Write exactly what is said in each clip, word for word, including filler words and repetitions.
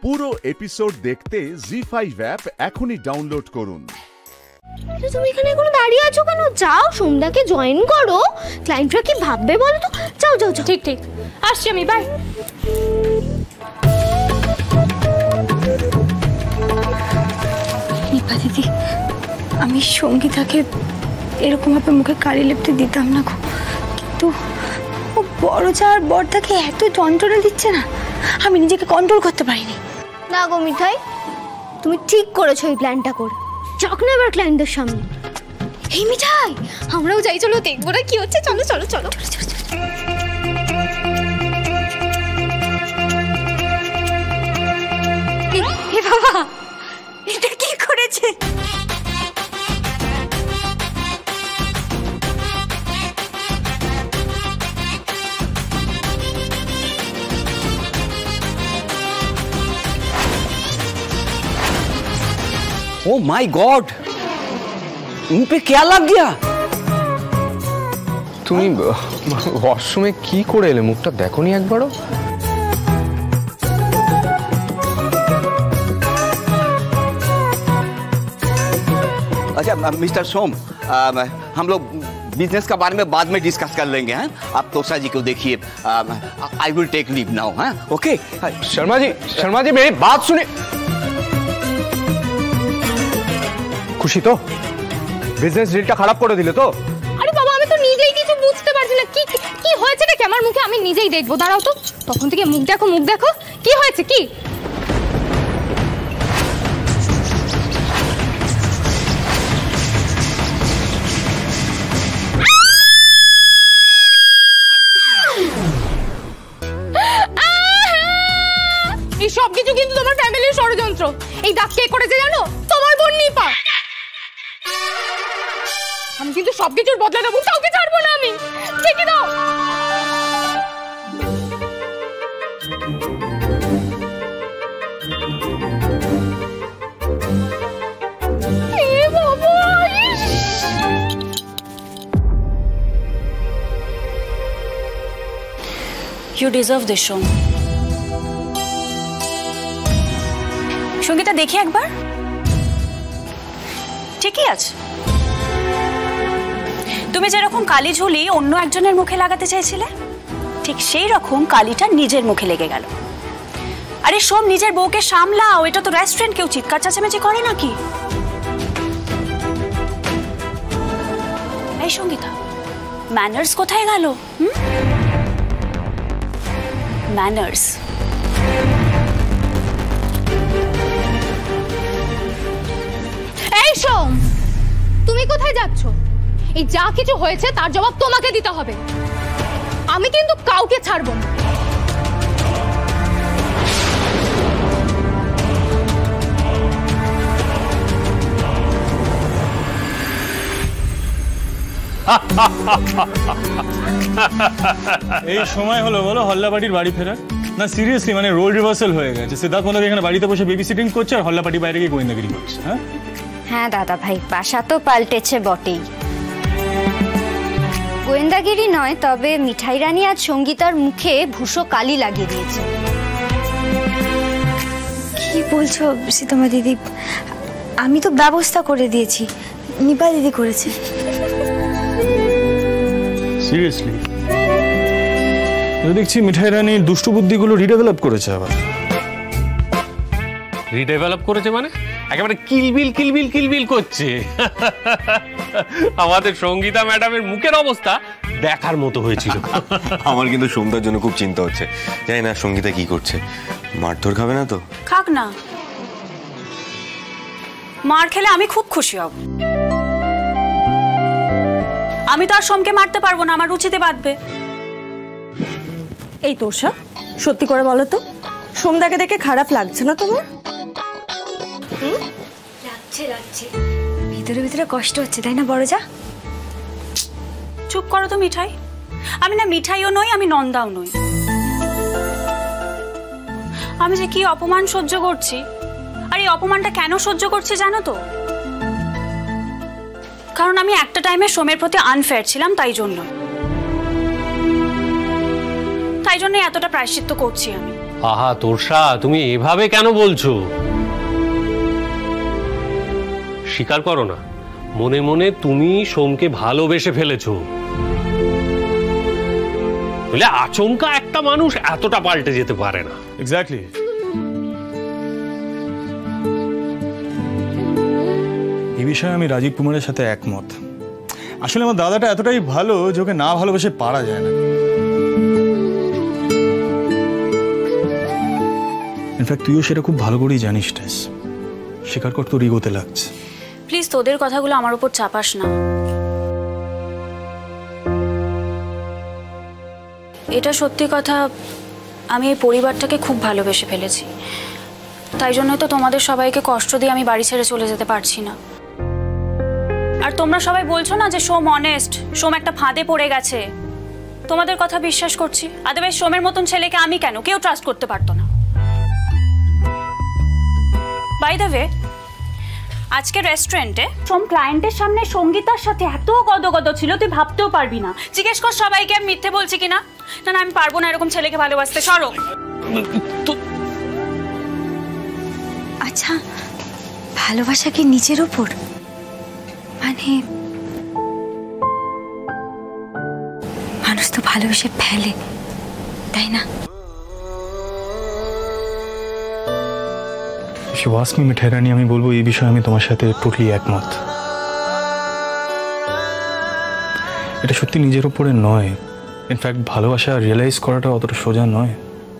পুরো এপিসোড দেখতে Zee five app এখনই ডাউনলোড করুন। তুমি এখানে এখন দাঁড়িয়ে আছো কেন? যাও সোমদাকে জয়েন করো। ক্লায়েন্টরা কি ভাববে বলো তো? যাও যাও যাও। ঠিক ঠিক, আসছি আমি, বাই। নিপা দিদি, আমি সঙ্গীতাকে এরকম ভাবে মুখে কালি লেপতে দিতাম না, কিন্তু ও বড় যার বড়টাকে এত যন্ত্রণা দিচ্ছে না, আমি নিজেকে কন্ট্রোল করতে পারিনি। না গো মিঠাই, তুমি ঠিক করেছো এই প্ল্যানটা করে। যাক না এবার ক্লায়েন্টদের সামনে। এই মিঠাই, আমরাও যাই, চলো দেখবো না কি হচ্ছে। চলো চলো চলো হে বাবা, এটা কি করেছে? ओ माय गॉड, उन पे क्या लग गया? তুমি ওয়াশরুমে কি করে এলে? মুখটা দেখোনি একবারও? अच्छा मिस्टर सोम, आ, हम लोग बिजनेस का बारे में बाद में डिस्कस कर लेंगे हैं। आप तोषा जी को देखिए। I will take leave now. हाँ ओके। शर्मा जी, शर्मा जी मेरी बात सुनिए। খুশি তো? বিজনেস ডিলটা খারাপ করে দিলে তো? আরে বাবা, আমি তো নিজেই কিছু বুঝতে পারছি না। কি কি হয়েছে নাকি আমার মুখে? আমি নিজেই দেখবো, দাঁড়াও তো। তখন থেকে মুখ দেখো, মুখ দেখো, কি হয়েছে কি? এই সব কিছু কিন্তু তোমার ফ্যামিলির ষড়যন্ত্র। এই দাগ কে করেছে জানো? তোমার বোন নিপা। আমি কিন্তু সবকিছুর বদলা নেবো, কাউকে ছাড়বো না আমি। ঠেকে দাও। এ বাবা, You deserve this show. Sangeeta দেখি একবার। ঠিকই আছে। তুমি যেরকম কালি ঝুলি অন্য একজনের মুখে লাগাতে চাইছিলে, ঠিক সেই রকম কালিটা নিজের মুখে লেগে গেল। আরে সোম, নিজের বউকে সামলাও। এটা তো রেস্টুরেন্ট, কেউ চিৎকার চেঁচামেচি করে নাকি? এই সঙ্গীতা, ম্যানার্স কোথায় গেল? হুম, ম্যানার্স। এই সোম, তুমি কোথায় যাচ্ছ? এই যা কিছু হয়েছে তার জবাব তোমাকে দিতে হবে। আমি কিন্তু কাউকে ছাড়বো না। এই সময় হলো বলো হল্লাপাটির বাড়ি ফেরা? না সিরিয়াসলি, মানে রোল রিভার্সাল হয়ে গেছে। সিদ্ধার্থ মনে এখানে বাড়িতে বসে বেবি সিটিং করছে আর হল্লাপাটি বাইরে গিয়ে গোয়েন্দাগিরি করছে। হ্যাঁ হ্যাঁ দাদা ভাই, বাসা তো পাল্টেছে বটেই। গোয়েন্দাগিরি নয়, তবে মিঠাই রানী আজ সঙ্গীতার মুখে ভূষো কালি লাগিয়ে দিয়েছে। কি বলছো সীতামা দিদি? আমি তো ব্যবস্থা করে দিয়েছি, নিপা দিদি করেছে। সিরিয়াসলি? দেখছি মিঠাই রানীর দুষ্টু বুদ্ধিগুলো রিডেভেলপ করেছে। আবার রিডেভেলপ করেছে মানে? একেবারে কিলবিল কিলবিল কিলবিল করছে। আমাদের সঙ্গীতা ম্যাডামের মুখের অবস্থা দেখার মতো হয়েছিল। আমার কিন্তু সোমদার জন্য খুব চিন্তা হচ্ছে। জানি না সঙ্গীতা কি করছে। মারধর খাবে না তো? খাক না, মার খেলে আমি খুব খুশি হব। আমি তো আর সোমকে মারতে পারবো না, আমার রুচিতে বাঁধবে। এই তোষা, সত্যি করে বলো তো, সোমদাকে দেখে খারাপ লাগছে না তোমার? লাগছে লাগছে, ভিতরে ভিতরে কষ্ট হচ্ছে, তাই না বড় যা? চুপ করো তো মিঠাই। আমি না মিঠাইও নই, আমি নন্দাও নই। আমি যে কি অপমান সহ্য করছি, আর এই অপমানটা কেন সহ্য করছি জানো তো? কারণ আমি একটা টাইমে সোমের প্রতি আনফেয়ার ছিলাম, তাই জন্য তাই জন্য এতটা প্রায়শ্চিত্ত করছি আমি। আহা তোরসা, তুমি এভাবে কেন বলছো? স্বীকার করো না, মনে মনে তুমি সোমকে ভালোবেসে ফেলেছো। বলে আচমকা একটা মানুষ এতটা পাল্টে যেতে পারে না। এক্স্যাক্টলি। এই বিষয়ে আমি রাজীব কুমারের সাথে একমত। আসলে আমার দাদাটা এতটাই ভালো যে ওকে না ভালোবেসে পারা যায় না। ইনফ্যাক্ট তুইও সেটা খুব ভালো করেই জানিস টেস। স্বীকার কর তোর ইগোতে লাগছে। প্লিজ তোদের কথাগুলো আমার উপর চাপাস না। এটা সত্যি কথা, আমি এই পরিবারটাকে খুব ভালোবেসে ফেলেছি। তাই জন্যই তো তোমাদের সবাইকে কষ্ট দিয়ে আমি বাড়ি ছেড়ে চলে যেতে পারছি না। আর তোমরা সবাই বলছো না যে সোম অনেস্ট, সোম একটা ফাঁদে পড়ে গেছে। তোমাদের কথা বিশ্বাস করছি। আদারওয়াইজ সোমের মতন ছেলেকে আমি কেন, কেউ ট্রাস্ট করতে পারতো না। বাই দ্য ওয়ে, আজকে রেস্টুরেন্টে সোম ক্লায়েন্টের সামনে সঙ্গীতার সাথে এত গদগদ ছিল তুই ভাবতেও পারবি না। জিজ্ঞেস কর সবাইকে আমি মিথ্যে বলছি কিনা। না না, আমি পারবো না এরকম ছেলেকে ভালোবাসতে। সরো। আচ্ছা, ভালোবাসা কি নিজের উপর? মানে মানুষ তো ভালোবেসে ফেলে, তাই না? ওয়াসমি মিঠাই রানী, আমি বলবো এই বিষয়ে আমি তোমার সাথে টোটালি একমত। এটা সত্যি নিজের উপরে নয়। ইনফ্যাক্ট ভালোবাসা রিয়েলাইজ করাটা অতটা সোজা নয়।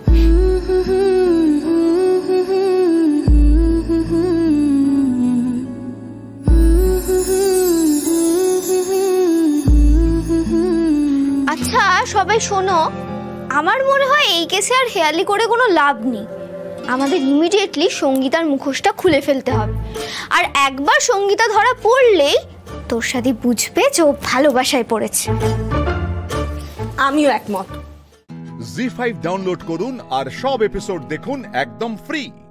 আচ্ছা সবাই শোনো, আমার মনে হয় এই কেসে আর হেয়ালি করে কোনো লাভ নেই। আমাদের ইমিডিয়েটলি সঙ্গীতার মুখোশটা খুলে ফেলতে হবে। আর একবার সঙ্গীতা ধরা পড়লেই তোর সাথে বুঝবে যে ও ভালোবাসায় পড়েছে। আমিও একমত। জি ফাইভ ডাউনলোড করুন আর সব এপিসোড দেখুন একদম ফ্রি।